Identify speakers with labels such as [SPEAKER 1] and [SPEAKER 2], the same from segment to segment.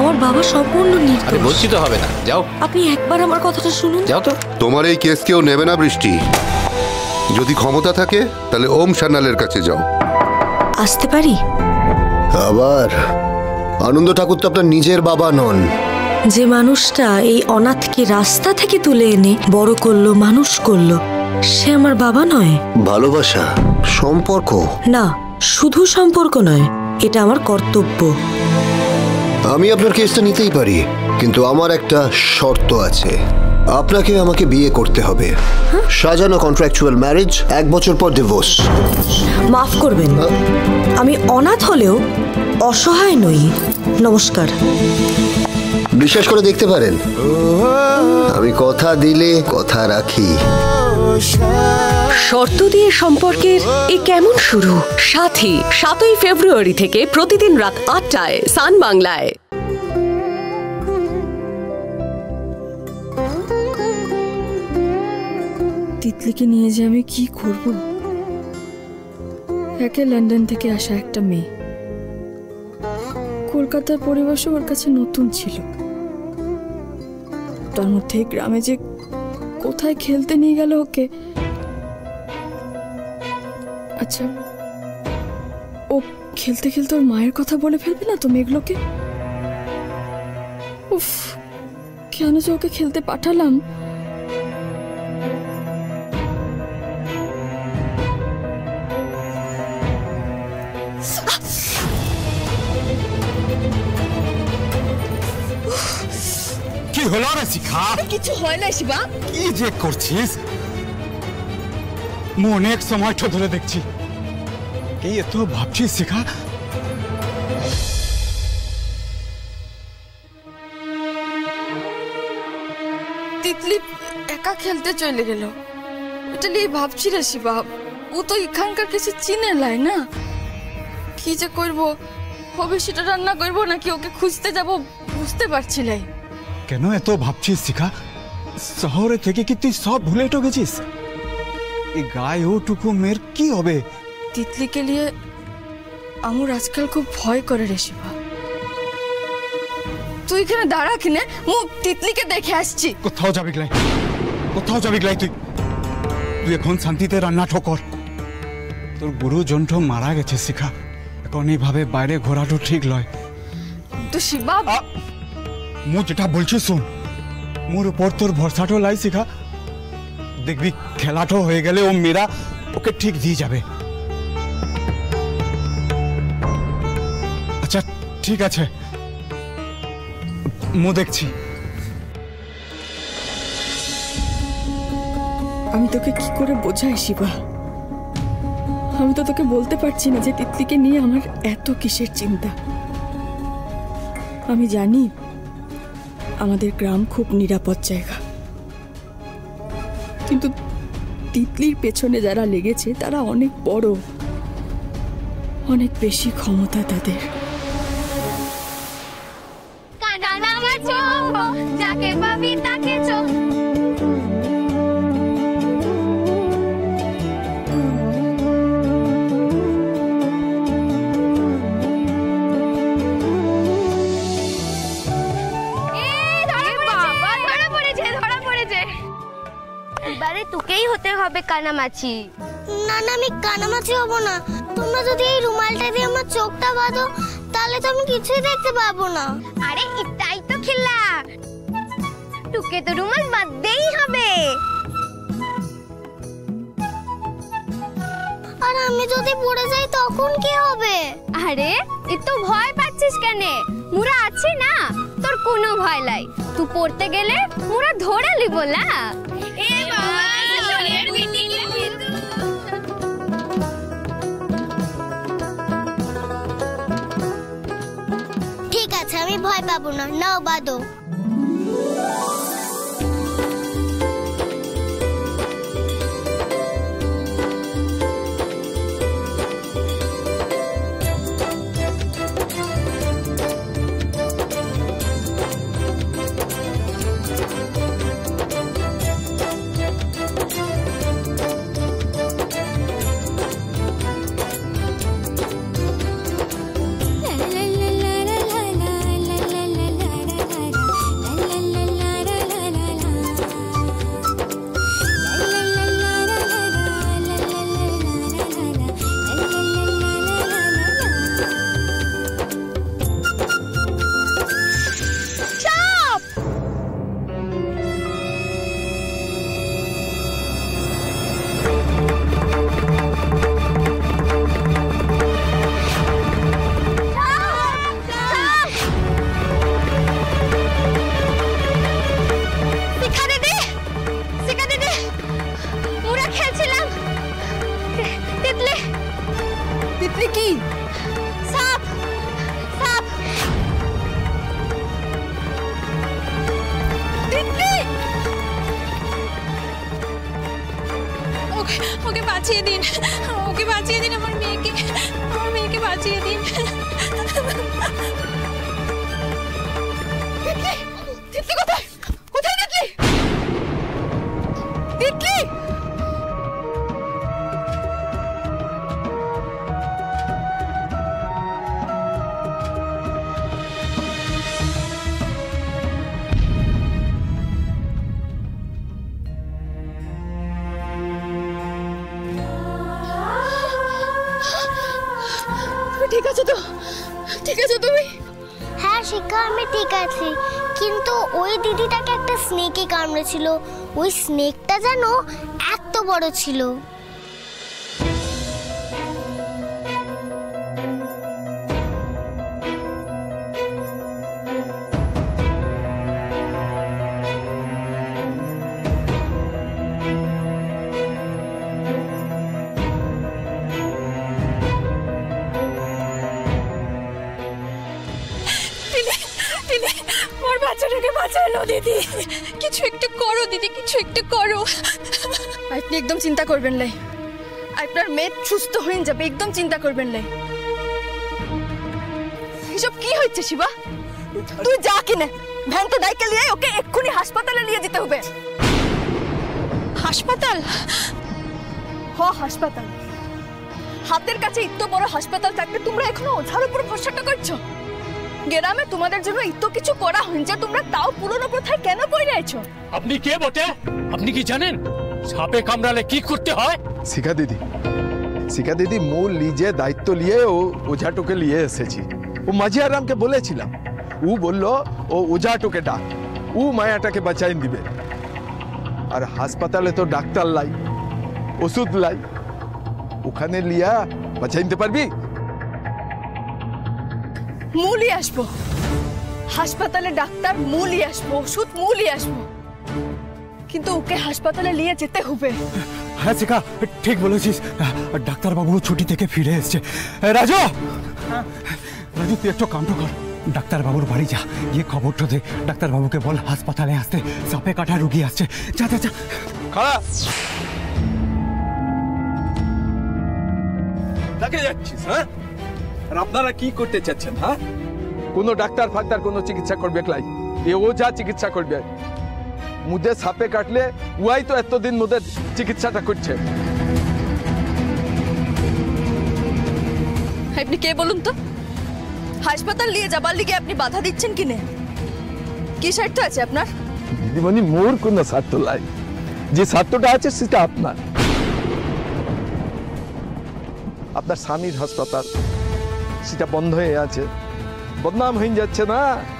[SPEAKER 1] আমার বাবা সম্পূর্ণ নির্দোষ।
[SPEAKER 2] আরে বলছি তো হবে না, যাও।
[SPEAKER 1] আপনি একবার আমার কথাটা শুনুন।
[SPEAKER 2] যাও তো।
[SPEAKER 3] তোমার এই কেস কেউ নেবে না বৃষ্টি। যদি ক্ষমতা থাকে তাহলে ওম সান্যালের কাছে যাও।
[SPEAKER 1] আসতে পারি?
[SPEAKER 4] আবার আনন্দ ঠাকুর তো আপনার নিজের বাবা নন।
[SPEAKER 1] যে মানুষটা এই অনাথকে রাস্তা থেকে তুলে এনে বড় করলো, মানুষ করলো, সে আমার বাবা নয়?
[SPEAKER 4] ভালোবাসা, সম্পর্ক।
[SPEAKER 1] না, শুধু সম্পর্ক নয়, এটা আমার কর্তব্য।
[SPEAKER 4] আমি আপনার কেসটা নিতেই পারি, কিন্তু আমার একটা শর্ত আছে। আপনাকে আমাকে বিয়ে করতে হবে। সাজানো কন্ট্রাকচুয়াল ম্যারেজ, 1 বছর পর ডিভোর্স।
[SPEAKER 1] মাফ করবেন, আমি অনাথ হলেও অসহায় নই। নমস্কার।
[SPEAKER 4] বিশ্বাস করে দেখতে পারেন, আমি কথা দিলে কথা রাখি।
[SPEAKER 5] শর্ত দিয়ে সম্পর্কের এ কেমন শুরু? সাথী 7ই ফেব্রুয়ারি থেকে প্রতিদিন রাত 8টায় সান বাংলায়।
[SPEAKER 6] তিতলিকে নিয়ে যে আমি কি করব? একে লন্ডন থেকে আসা একটা মেয়ে, কলকাতার পরিবেশও ওর কাছে নতুন ছিল। তার মধ্যে গ্রামে যে কোথায় খেলতে নিয়ে গেল ওকে। আচ্ছা, ও খেলতে খেলতে ওর মায়ের কথা বলে ফেলবে না তো মেঘলোকে? উফ, কেন যে ওকে খেলতে পাঠালাম।
[SPEAKER 7] কি হলো রে শিখা?
[SPEAKER 6] কিছু হয় না শিবা।
[SPEAKER 7] কি যে করছিস? অনেক সময় ধরে দেখছি কি এত ভাবছিস শিখা?
[SPEAKER 6] তিতলি একা খেলতে চলে গেল, এটা নিয়ে ভাবছি রে শিবা। ও তো এখানকার কিছু চিনে লাই না। কি যে করব, হবে সেটা রান্না করবো নাকি ওকে খুঁজতে যাব বুঝতে পারছি লাই।
[SPEAKER 7] কেন এত ভাবছিস শিখা? শহরে থেকে কি তুই সব ভুলে গেছিস? এই গায়ে ওটুকু মেয়ের কি হবে?
[SPEAKER 6] তিতলিকে নিয়ে আমার আজকাল খুব ভয় করে রে শিবা। তুই এখানে দাঁড়া কিনে, মু তিতলিকে দেখে আসছি।
[SPEAKER 7] কোথাও যাবি গলাই, কোথাও যাবি গলাই? তুই তুই এখন শান্তিতে রান্না ঠোকর। তোর গুরুজন মারা গেছে শিখা, এখন এইভাবে বাইরে ঘোরাটো ঠিক লয়।
[SPEAKER 6] তো শিবা,
[SPEAKER 7] মু যেটা বলছি শোন, মোর উপর তোর ভরসাটো লাই শিখা। দেখবি খেলাটো হয়ে গেলে ও মেয়েরা ওকে ঠিক দিয়ে যাবে। আচ্ছা ঠিক আছে, মু দেখছি।
[SPEAKER 6] আমি তোকে কি করে বোঝাই শিবা? আমি তো তোকে বলতে পারছি না যে তিতলিকে নিয়ে আমার এত কিসের চিন্তা। আমি জানি আমাদের গ্রাম খুব নিরাপদ জায়গা, কিন্তু তিতলির পেছনে যারা লেগেছে তারা অনেক বড়, অনেক বেশি ক্ষমতা তাদের।
[SPEAKER 8] যাকে পাবি তাকে চোখ। এবারে তোকেই হতে হবে কানামাছি।
[SPEAKER 9] না না, আমি কানামাছি হব না। তোমরা যদি এই রুমালটা দিয়ে আমার চোখটা বাঁধো তাহলে তো আমি কিছুই দেখতে পাবো না।
[SPEAKER 8] আরে এটাই তো খেলা, তোকে তো রুমাল বাঁধতেই হবে।
[SPEAKER 9] আর আমি যদি পড়ে যাই তখন কি হবে?
[SPEAKER 8] আরে এত ভয় পাচ্ছিস কেন? মুরা আছি না, তোর কোনো ভয় নাই। তুই পড়তে গেলে মুরা ধরে লিব না। এ বাবা, সোনের বিটি কি কিন্তু।
[SPEAKER 9] ঠিক আছে, আমি ভয় পাবো না। নাও বাঁধো।
[SPEAKER 6] বাঁচিয়ে দিন, ওকে বাঁচিয়ে দিন, আমার মেয়েকে বাঁচিয়ে দিন। তিতলি কোথায়? কোথায় তিতলি? তিতলি ঠিক আছে তো? ঠিক আছে তুমি?
[SPEAKER 9] হ্যাঁ শিখা, আমি ঠিক আছি, কিন্তু ওই দিদিটাকে একটা স্নেকে কামড়েছিল। ওই স্নেকটা যেন এত বড় ছিল।
[SPEAKER 6] বাচ্চাটাকে বাঁচালো দিদি, কিছু একটু করো দিদি, কিছু একটু করো। আপনি একদম চিন্তা করবেন না, আপনার মেয়ে সুস্থ হয়ে যাবে, একদম চিন্তা করবেন না। এসব কি হচ্ছে শিবা? তুই যা কিনে ভ্যান তো ডাইকে নিয়ে ওকে এক্ষুনি হাসপাতালে নিয়ে যেতে হবে। হাসপাতাল? হ হাসপাতাল। হাতের কাছে এত বড় হাসপাতাল থাকতে তোমরা এখনো ওঝার উপর ভরসাটা করছো? গ্রামে তোমাদের জন্য এত কিছু করা হয়েছে, তোমরা তাও পুরনো প্রথায় কেন পড়ে আছো?
[SPEAKER 2] আপনি কে বটে? আপনি কি জানেন সাপে কামড়ালে কি করতে হয়?
[SPEAKER 10] শিখা দিদি মূল নিজে দায়িত্ব নিয়ে ও ওঝাটোকে নিয়ে এসেছি। ও মাঝি আরামকে বলেছিলাম, ও বললো ও ওঝাটোকে ডাক, ও মায়াটাকে বাঁচাই দিবে। আর হাসপাতালে তো ডাক্তার লাই, ওষুধ লাই, ওখানে লিয়া বাঁচাইতে পারবি?
[SPEAKER 6] মূলই আসবো হাসপাতালে, ডাক্তার মূলই আসবো, ওষুধ মূলই আসবো, কিন্তু ওকে হাসপাতালে নিয়ে যেতে হবে।
[SPEAKER 7] হ্যাঁ শিখা, ঠিক বলেছিস। ডাক্তারবাবু ছুটি থেকে ফিরে এসছে। রাজু, রাজু তুই একটু কামটা কর, ডাক্তারবাবুর বাড়ি যা, গিয়ে খবরটা দে, ডাক্তারবাবুকে বল হাসপাতালে আসতে, সাপে কাটা রুগী আসছে। যা যা যা।
[SPEAKER 10] খারাপ তাকে যাচ্ছিস? হ্যাঁ, আর আপনারা কি করতে চাচ্ছেন? হ্যাঁ, কোনো ডাক্তার ফাক্তার কোনো চিকিৎসা করবে ক্লাই? এ ও যা চিকিৎসা করবে, মুদে সাপে কাটলে ওয়াই তো এতদিন মুদের চিকিৎসাটা করছে।
[SPEAKER 6] আপনি কে বলুন তো? হাসপাতাল নিয়ে যাবার লিগে আপনি বাধা দিচ্ছেন কিনে? কি স্বার্থ আছে আপনার?
[SPEAKER 10] দিদিমণি, মোর কোনো স্বার্থ নাই, যে স্বার্থটা আছে সেটা আপনার। আপনার স্বামীর হাসপাতাল সেটা বন্ধ হয়ে আছে, বদনাম হয়ে যাচ্ছে না?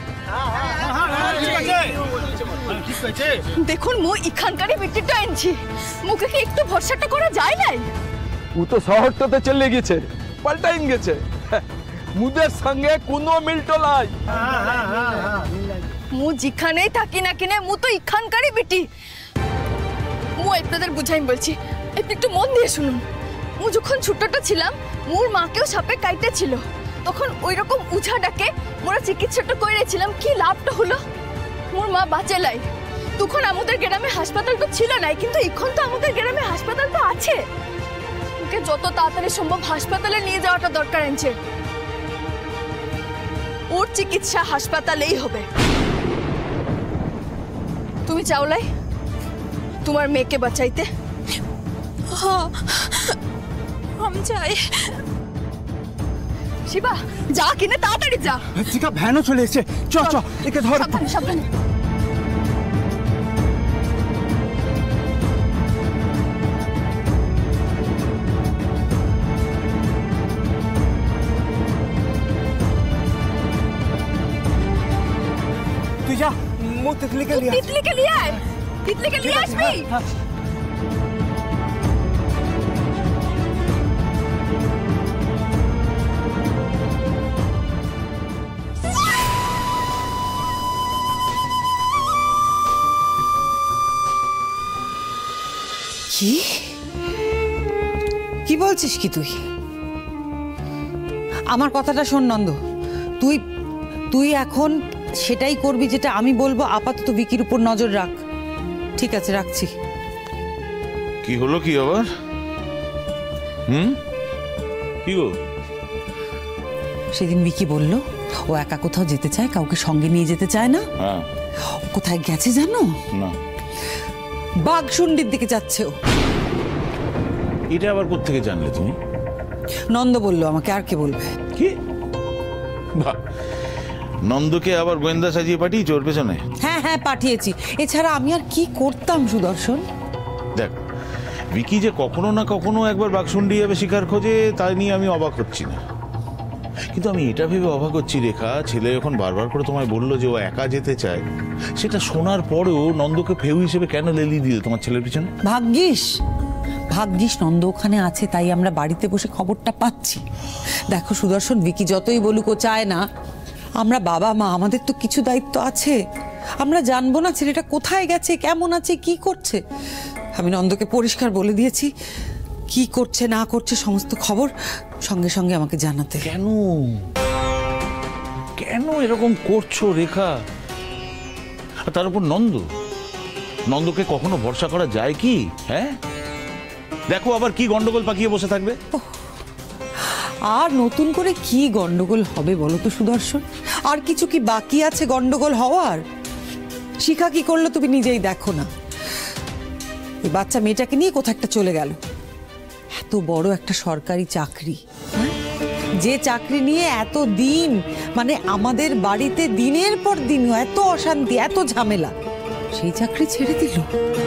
[SPEAKER 6] দেখুন মু এখানকারই বিটিটা আনছি, মুখে কি একটু ভরসাটা করা যায় নাই?
[SPEAKER 10] ও তো শহরটাতে চলে গেছে, পাল্টাইন গেছে, মুদের সঙ্গে কোনো মিলটো নাই।
[SPEAKER 6] মু যেখানেই থাকি না কিনে মু তো এখানকারই বিটি। মু আপনাদের বুঝাই বলছি, আপনি একটু মন দিয়ে শুনুন। মু যখন ছোটটা ছিলাম, মোর মাকেও সাপে কাইতেছিল, তখন ওই রকম উঝা ডাকে মোরা চিকিৎসাটা করেছিলাম। কি লাভটা হলো? মোর মা বাঁচে লাই। তখন আমাদের গ্রামে হাসপাতাল তো ছিল না, কিন্তু এখন তো আমাদের গ্রামে হাসপাতাল তো আছে। ওকে যত তাড়াতাড়ি সম্ভব হাসপাতালে নিয়ে যাওয়াটা দরকার আছে। ওর চিকিৎসা হাসপাতালেই হবে। তুমি চাওলাই তোমার মেয়েকে বাঁচাইতে? হ্যাঁ, আমি চাই। শিবা, যা কিনে তাড়াতাড়ি যা।
[SPEAKER 7] শিখা, ভ্যানও চলে এসেছে, চ চ, একে ধর।
[SPEAKER 6] সাবধানে সাবধানে।
[SPEAKER 7] তুই যা, মো তিতলিকে লিয়ে।
[SPEAKER 6] তিতলিকে লিয়ে আয়, তিতলিকে লিয়ে আসবি।
[SPEAKER 11] কি কি বলছিস কি তুই? আমার কথাটা শোন নন্দ, তুই তুই এখন সেটাই করবি যেটা আমি বলবো। আপাতত বিকির উপর নজর রাখ। ঠিক আছে, রাখছি।
[SPEAKER 12] কি হলো কি আবার? কি গো?
[SPEAKER 11] সেদিন বিকি বলল ও একা কোথাও যেতে চায়, কাউকে সঙ্গে নিয়ে যেতে চায় না। কোথায় গেছে জানো?
[SPEAKER 12] না।
[SPEAKER 11] বাঘশুন্ডির দিকে যাচ্ছে ও।
[SPEAKER 12] এটা আবার কোত্থেকে জানলে তুমি?
[SPEAKER 11] নন্দ বলল আমাকে, আর কে বলবে?
[SPEAKER 12] কি? নন্দকে আবার গোয়েন্দা সাজিয়ে পাঠিয়েছ ওর পেছনে?
[SPEAKER 11] হ্যাঁ হ্যাঁ পাঠিয়েছি, এছাড়া আমি আর কি করতাম সুদর্শন?
[SPEAKER 12] দেখ, বিকি যে কখনো না কখনো একবার বাঘশুন্ডি যাবে শিকার খোঁজে, তাই নিয়ে আমি অবাক হচ্ছি না। কিন্তু আমি এটা ভেবে অবাক হচ্ছি রেখা, ছেলে যখন বারবার করে তোমায় বললো যে ও একা যেতে চায়, সেটা শোনার পরেও নন্দকে ফেউ হিসেবে কেন লেলি দিলে তোমার ছেলের পিছনে?
[SPEAKER 11] ভাগ্যিস নন্দ ওখানে আছে, তাই আমরা বাড়িতে বসে খবরটা পাচ্ছি। দেখো সুদর্শন, বিকি যতই বলুক ও চায় না, আমরা বাবা মা, আমাদের তো কিছু দায়িত্ব আছে। আমরা জানবো না ছেলেটা কোথায় গেছে, কেমন আছে, কি করছে? আমি নন্দকে পরিষ্কার বলে দিয়েছি, কি করছে না করছে সমস্ত খবর সঙ্গে সঙ্গে আমাকে জানাতে।
[SPEAKER 12] কেন কেন এরকম করছো রেখা? তার উপর নন্দকে কখনো ভরসা করা যায় কি? হ্যাঁ, দেখো আবার কি গন্ডগোল পাকিয়ে বসে থাকবে।
[SPEAKER 11] আর নতুন করে কি গন্ডগোল হবে বলো তো সুদর্শন? আর কিছু কি বাকি আছে গন্ডগোল হওয়ার? শিখা কি করলো তুমি নিজেই দেখো না। এই বাচ্চা মেয়েটাকে নিয়ে কোথা একটা চলে গেল। এত বড় একটা সরকারি চাকরি, যে চাকরি নিয়ে এত দিন, মানে আমাদের বাড়িতে দিনের পর দিন এত অশান্তি, এত ঝামেলা, সেই চাকরি ছেড়ে দিল।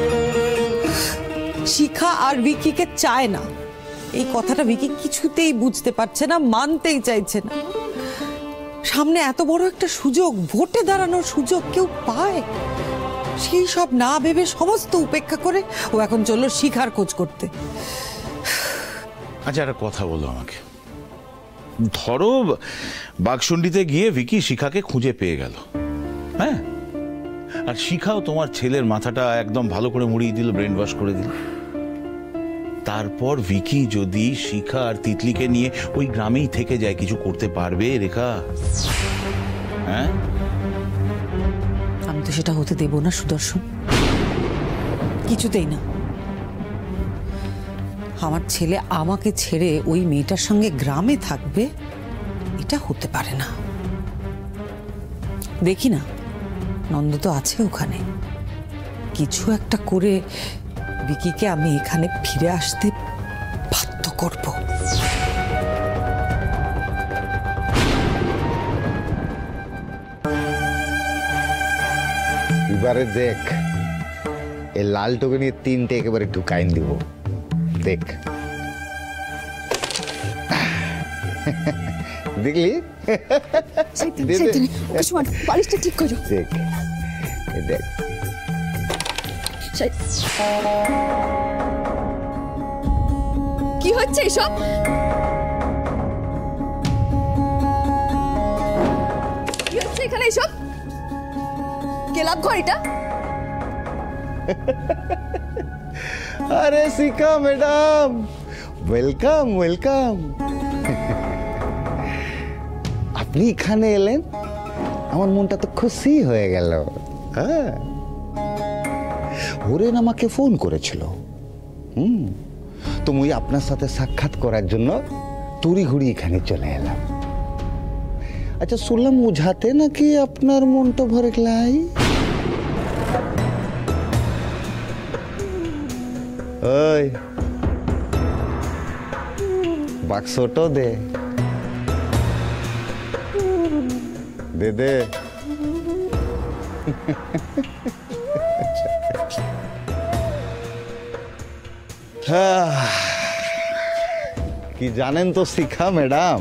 [SPEAKER 11] শিখা আর ভিকিকে চায় না, এই কথাটা ভিকি কিছুতেই বুঝতে পারছে না, মানতেই চাইছে না। সামনে এত বড় একটা সুযোগ, ভোটে দাঁড়ানোর সুযোগ, কেউ পায়? সেই সব না ভেবে সমস্ত উপেক্ষা করে ও এখন চললো শিখার খোঁজ করতে।
[SPEAKER 12] আচ্ছা, একটা কথা বলো আমাকে। ধরো বাঘশুন্ডিতে গিয়ে ভিকি শিখাকে খুঁজে পেয়ে গেল, হ্যাঁ, আর শিখাও তোমার ছেলের মাথাটা একদম ভালো করে মুড়িয়ে দিল, ব্রেন ওয়াশ করে দিল। তারপর ভিকি যদি শিখা আর তিতলিকে নিয়ে ওই গ্রামেই থেকে যায়, কিছু করতে পারবে রেখা? হ্যাঁ,
[SPEAKER 11] আমি তো সেটা হতে দেব না সুদর্শন, কিছুতেই না। আমার ছেলে আমাকে ছেড়ে ওই মেয়েটার সঙ্গে গ্রামে থাকবে, এটা হতে পারে না। দেখি না, নন্দ তো আছে ওখানে, কিছু একটা করে বিকিকে আমি এখানে ফিরে আসতে বাধ্য করব।
[SPEAKER 13] এবারে দেখ, এই লালটুকে নিয়ে তিনটে একেবারে ঢুকাইন দিব। দেখ, দেখলি?
[SPEAKER 6] বালিশটা ঠিক করো।
[SPEAKER 13] দেখ দেখ,
[SPEAKER 6] কি হচ্ছে এসব? কি হচ্ছে এখানে এসব? কেলাব ঘর এটা?
[SPEAKER 13] আরে শিখা ম্যাডাম, ওয়েলকাম ওয়েলকাম। আপনি এখানে এলেন, আমার মনটা তো খুশি হয়ে গেল। হ্যাঁ, হরেন আমাকে ফোন করেছিল, তো মুই আপনার সাথে সাক্ষাৎ করার জন্য তুড়ি ঘুড়ি এখানে চলে এলাম। আচ্ছা, শুনলাম ওঝাতে নাকি আপনার মনটা ভরে গেলাই? ওই বাক্সটো দে দে দে। কি জানেন তো শিখা ম্যাডাম,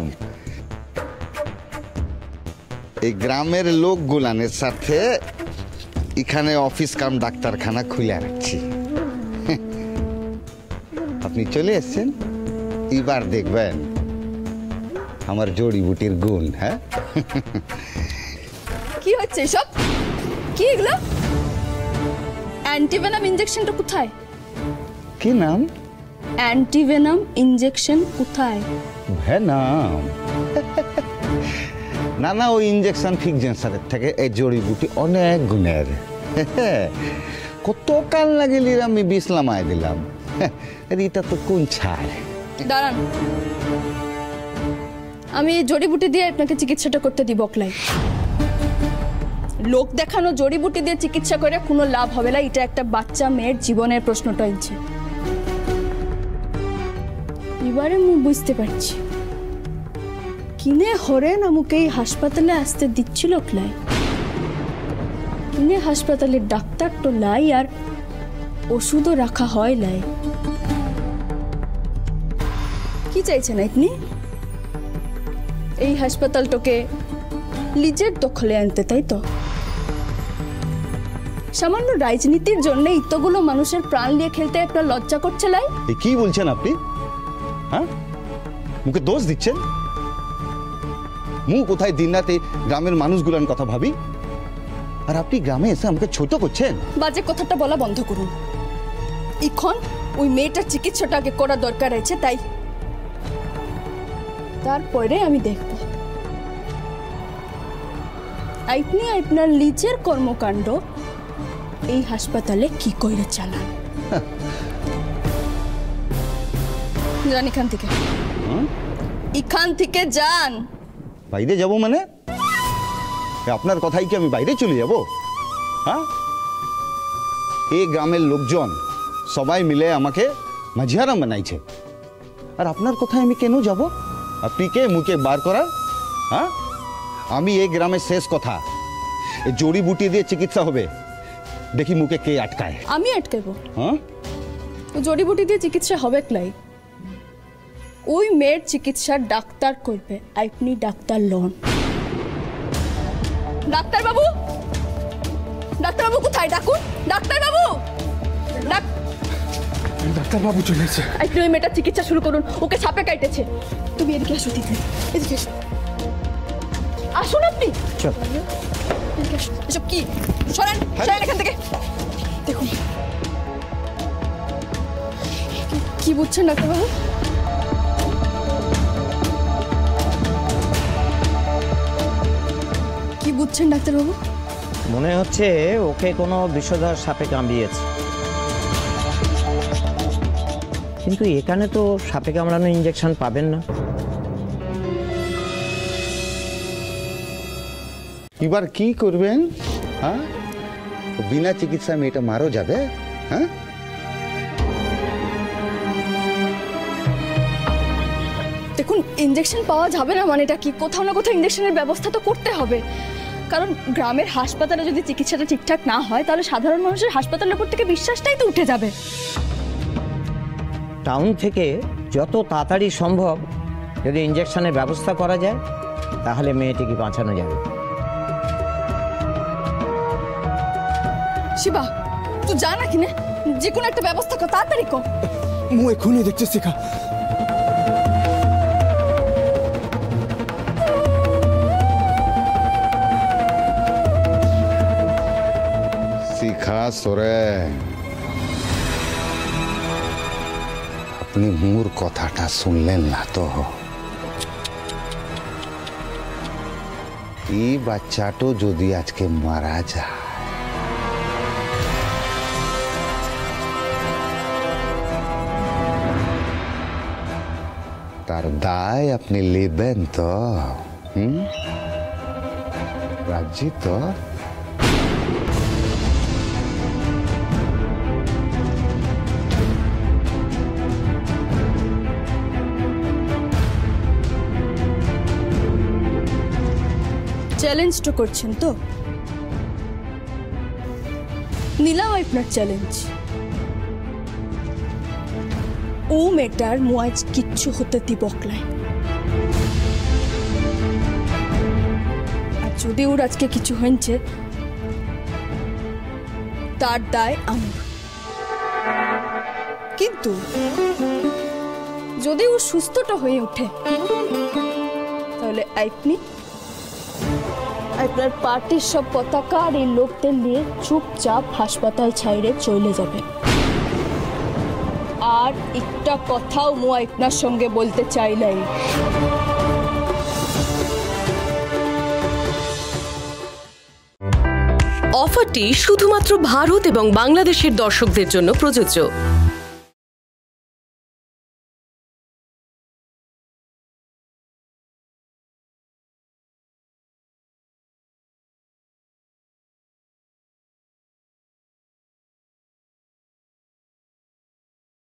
[SPEAKER 13] এই গ্রামের লোকগুলানের সাথে এখানে অফিস কাম ডাক্তারখানা খুলে রাখছি। আপনি চলে এসছেন, এবার দেখবেন আমার জড়িবুটির গুণ। হ্যাঁ,
[SPEAKER 6] কি হচ্ছে এসব? কি এগুলো? অ্যান্টিভেনাম ইনজেকশনটা কোথায়?
[SPEAKER 13] কি নাম?
[SPEAKER 6] অ্যান্টিভেনাম ইনজেকশন কোথায়?
[SPEAKER 13] ভেনাম? না না, ওই ইনজেকশন ফিকজেন্সারের থেকে এই জড়িবুটি অনেক গুণের। কত কাল লাগিলি আমি বিষ লামাই দিলাম, এটা তো কোন ছাড়।
[SPEAKER 6] দাঁড়ান, আমি এই জড়িবুটি দিয়ে আপনাকে চিকিৎসাটা করতে দিব অকলাই। লোক দেখানো জড়িবুটি দিয়ে চিকিৎসা করে কোনো লাভ হবে না, এটা একটা বাচ্চা মেয়ের জীবনের প্রশ্নটা হচ্ছে। এবারে আমি বুঝতে পারছি কিনে হরেন আমাকে এই হাসপাতালে আসতে দিচ্ছিল ক্লাই। কিনে হাসপাতালের ডাক্তার তো লাই আর ওষুধও রাখা হয় লাই। কি চাইছেন আপনি? এই হাসপাতালটাকে নিজের দখলে আনতে, তাই তো? সামান্য রাজনীতির জন্য ইতগুলো মানুষের প্রাণ নিয়ে খেলতে আপনার লজ্জা করছে লাই?
[SPEAKER 13] কি বলছেন আপনি? হ্যাঁ, মুখে দোষ দিচ্ছেন? মুখ কোথায় দিন রাতে গ্রামের মানুষগুলোর কথা ভাবি, আর আপনি গ্রামে এসে আমাকে ছোট করছেন।
[SPEAKER 6] বাজে কথাটা বলা বন্ধ করুন। এখন ওই মেয়েটার চিকিৎসাটা আগে করা দরকার আছে, তাই তারপরে আমি দেখব আপনি আপনার নিজের কর্মকাণ্ড এই হাসপাতালে কি করে চালান। যান এখান থেকে, এখান থেকে যান।
[SPEAKER 13] বাইরে যাব মানে? আপনার কথাই কি আমি বাইরে চলে যাব? হ্যাঁ, এই গ্রামের লোকজন সবাই মিলে আমাকে মাঝিয়ারাম বানাইছে, আর আপনার কথায় আমি কেন যাব? আপনি কে মুখে বার করার? হ্যাঁ, আমি এই গ্রামের শেষ কথা। এই জড়িবুটি দিয়ে চিকিৎসা হবে, দেখি মুখে কে আটকায়।
[SPEAKER 6] আমি আটকাবো?
[SPEAKER 13] হ্যাঁ,
[SPEAKER 6] জড়িবুটি দিয়ে চিকিৎসা হবে ক্লাই? ওই মেয়ের চিকিৎসা ডাক্তার করবে, আপনি ডাক্তার লন। ডাক্তার বাবু, ডাক্তার বাবু কোথায়? ডাকুন ডাক্তার বাবু।
[SPEAKER 7] ডাক্তার বাবু চলে এসেছে।
[SPEAKER 6] আপনি ওই মেয়েটার চিকিৎসা শুরু করুন, ওকে সাপে কাটেছে। তুমি এদিকে আসো, এদিকে আসো, আসুন আপনি। এসব কি? সরেন সরেন এখান থেকে। দেখুন কি বুঝছেন ডাক্তার বাবু? কি বুঝছেন ডাক্তার বাবু?
[SPEAKER 14] মনে হচ্ছে ওকে কোনো বিষধর সাপে কামড়িয়েছে, কিন্তু এখানে তো সাপে কামড়ানো ইঞ্জেকশন পাবেন না।
[SPEAKER 13] এবার কি করবেন? হ্যাঁ, বিনা চিকিৎসা মেয়েটা মারো যাবে? হ্যাঁ,
[SPEAKER 6] দেখুন ইঞ্জেকশন পাওয়া যাবে না মানে এটা কি? কোথাও না কোথাও ইঞ্জেকশনের ব্যবস্থা তো করতে হবে, কারণ গ্রামের হাসপাতালে যদি চিকিৎসাটা ঠিকঠাক না হয় তাহলে সাধারণ মানুষের হাসপাতালের উপর থেকে বিশ্বাসটাই তো উঠে যাবে।
[SPEAKER 14] টাউন থেকে যত তাড়াতাড়ি সম্ভব যদি ইঞ্জেকশনের ব্যবস্থা করা যায় তাহলে মেয়েটিকে বাঁচানো যাবে।
[SPEAKER 6] শিবা, তুই জানা কিনে যে কোনো একটা ব্যবস্থা কর, তাড়াতাড়ি কর।
[SPEAKER 7] মু এখনই দেখতে শিখা।
[SPEAKER 13] শিখা সোরেন, আপনি মোর কথাটা শুনলেন না তো? এই বাচ্চাটো যদি আজকে মারা যায় তার দায় আপনি নেবেন তো? রাজি তো?
[SPEAKER 6] চ্যালেঞ্জটা করছেন তো? নিলাম আপনার চ্যালেঞ্জ। ও মেটার মুয়াজ কিচ্ছু হতে দিব ক্লাই, আর যদি ওর আজকে কিছু হয়েছে তার দায় আমার। কিন্তু যদি ও সুস্থটা হয়ে ওঠে তাহলে আপনি আপনার পার্টির সব পতাকা আর এই লোকদের নিয়ে চুপচাপ হাসপাতাল ছাইড়ে চলে যাবেন। আর একটা কথাও মু আপনার সঙ্গে বলতে চাইলাই।
[SPEAKER 5] অফারটি শুধুমাত্র ভারত এবং বাংলাদেশের দর্শকদের জন্য প্রযোজ্য।